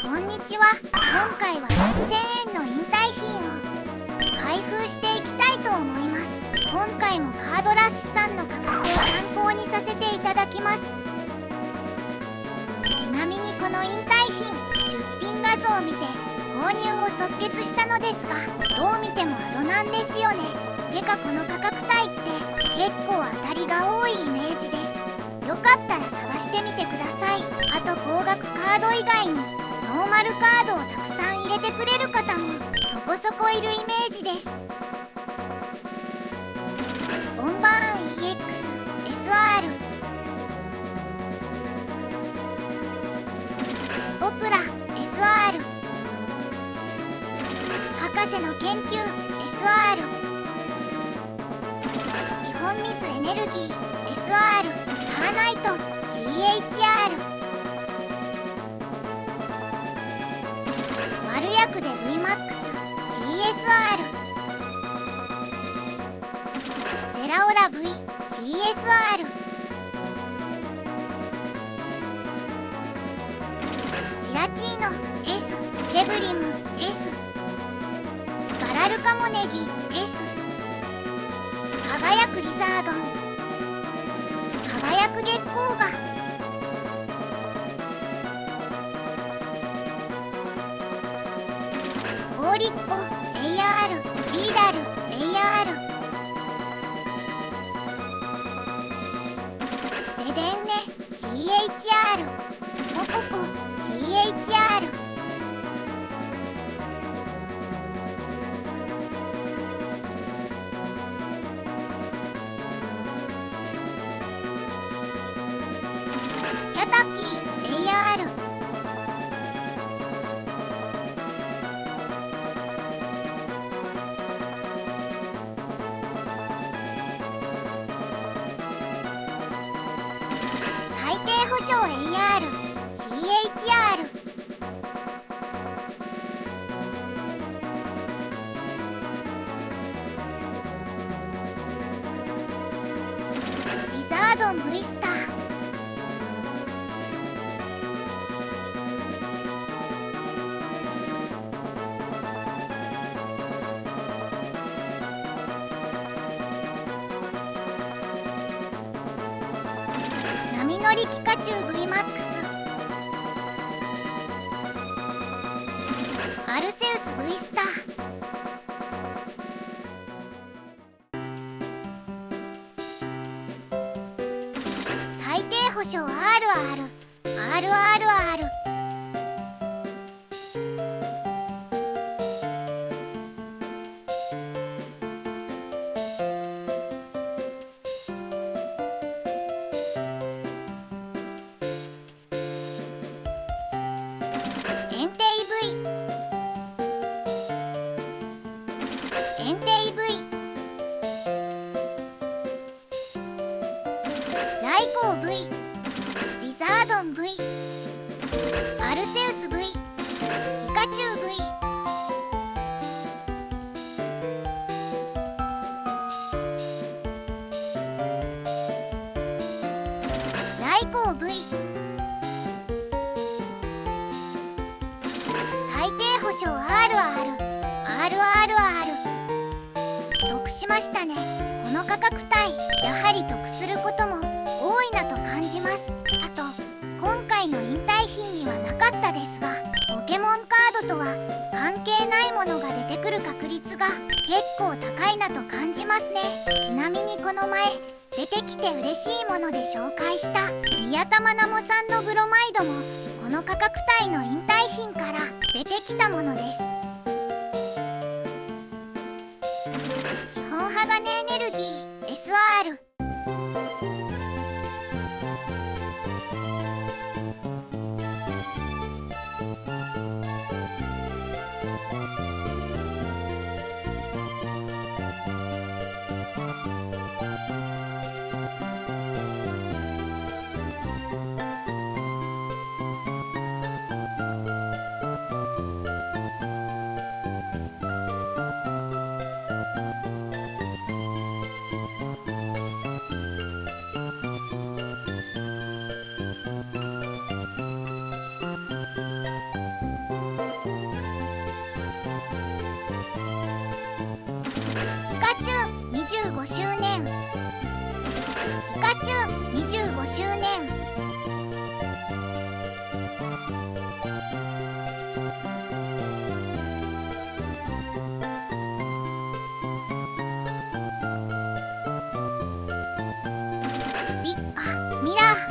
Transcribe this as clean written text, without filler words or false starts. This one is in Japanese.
こんにちは。今回は6000円の引退品を開封していきたいと思います。今回もカードラッシュさんの価格を参考にさせていただきます。ちなみにこの引退品、出品画像を見て購入を即決したのですが、どう見てもアドなんですよね。てかこの価格帯って結構当たりが多いイメージです。よかったら探してみてください。あと高額カード以外にノーマルカードをたくさん入れてくれる方もそこそこいるイメージです。ボンバーン EX、SR、オプラ SR、 博士の研究 SR、 基本水エネルギー SR、 サーナイト GHR、 丸薬で VMAX CSR、 ゼラオラ V CSR、 チラチーノ S、 ケブリム S、 ガラルカモネギ S、 輝くリザードン、輝く月光が、オーリッポ AR、 ビーダル AR、 デデンネ GHR、 ポポポ GHR、 キャタピー AR、 最低保証 AR、 CHR、 リザードン V スター、波乗りピカチュウ VMAX、 アルセウス V スター、最低保証 RR、RRR、 エンテイ V、 エンテイ V、 ライコー V、 リザードン V、 アルセウス V、 ピカチュウ V、 ライコー V、 最低保証 RR、RRR、 得しましたね。この価格帯、やはり得することも多いなと感じます。あと今回の引退品にはなかったですが、ポケモンカードとは関係ないものが出てくる確率が結構高いなと感じますね。ちなみにこの前出てきて嬉しいもので紹介した宮田愛もさんのブロマイドもこの価格帯の引退品から出てきたものです。基本鋼エネルギー SR、 ミラ